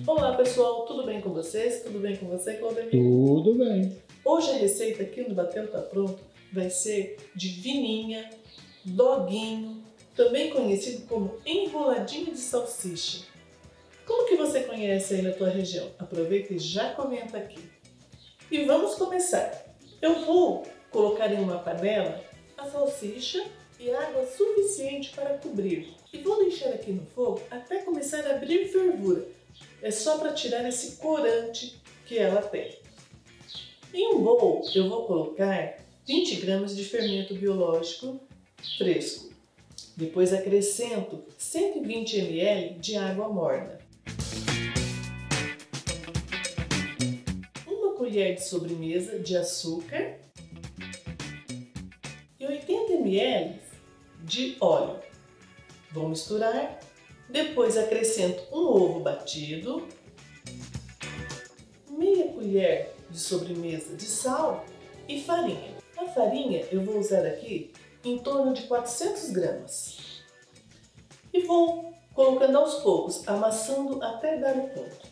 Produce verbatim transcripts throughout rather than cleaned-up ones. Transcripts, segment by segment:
Olá pessoal, tudo bem com vocês? Tudo bem com você, Claudemir? Tudo bem. Hoje a receita aqui no Batendo Tá Pronto vai ser de vininha, doguinho, também conhecido como enroladinho de salsicha. Como que você conhece aí na tua região? Aproveita e já comenta aqui. E vamos começar. Eu vou colocar em uma panela a salsicha e água suficiente para cobrir. E vou deixar aqui no fogo até começar a abrir fervura. É só para tirar esse corante que ela tem. Em um bowl eu vou colocar vinte gramas de fermento biológico fresco. Depois acrescento cento e vinte mililitros de água morna. Uma colher de sobremesa de açúcar e oitenta mililitros de óleo. Vou misturar. Depois acrescento um ovo batido, meia colher de sobremesa de sal e farinha. A farinha eu vou usar aqui em torno de quatrocentas gramas. E vou colocando aos poucos, amassando até dar o ponto.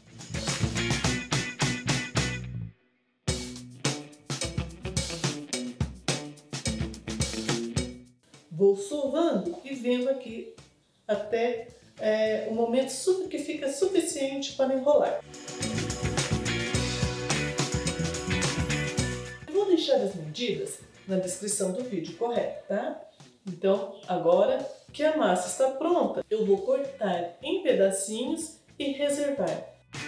Vou sovando e vendo aqui até é, o momento que fica suficiente para enrolar. Eu vou deixar as medidas na descrição do vídeo, correto, tá? Então, agora que a massa está pronta, eu vou cortar em pedacinhos e reservar.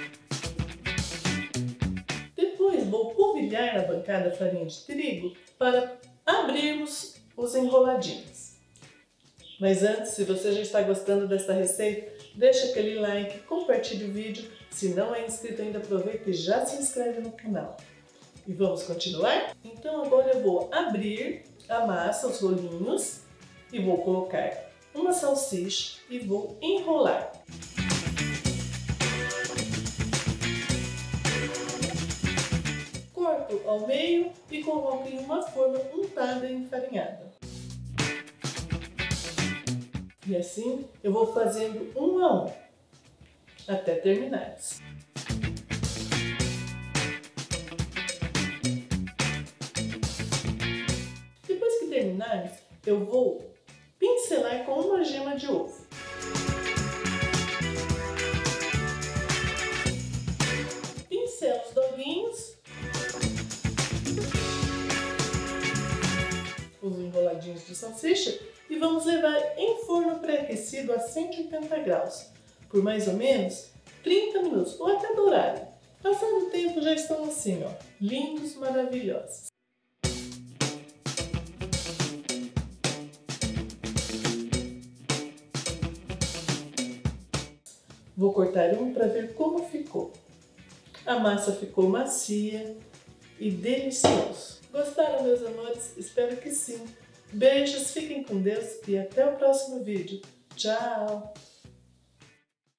Depois vou polvilhar na bancada farinha de trigo para abrirmos os enroladinhos. Mas antes, se você já está gostando dessa receita, deixa aquele like, compartilhe o vídeo. Se não é inscrito ainda, aproveita e já se inscreve no canal. E vamos continuar? Então agora eu vou abrir a massa, os rolinhos, e vou colocar uma salsicha e vou enrolar. Corto ao meio e coloco em uma forma untada e enfarinhada. E assim eu vou fazendo um a um, até terminar. Depois que terminarmos, eu vou pincelar com uma gema de ovo. Pincelo os doguinhos, os enroladinhos de salsicha, e vamos levar em forno pré-aquecido a cento e oitenta graus, por mais ou menos trinta minutos, ou até dourarem. Passando o tempo já estão assim, ó, lindos, maravilhosos. Vou cortar um para ver como ficou. A massa ficou macia e deliciosa. Gostaram, meus amores? Espero que sim. Beijos, fiquem com Deus e até o próximo vídeo. Tchau!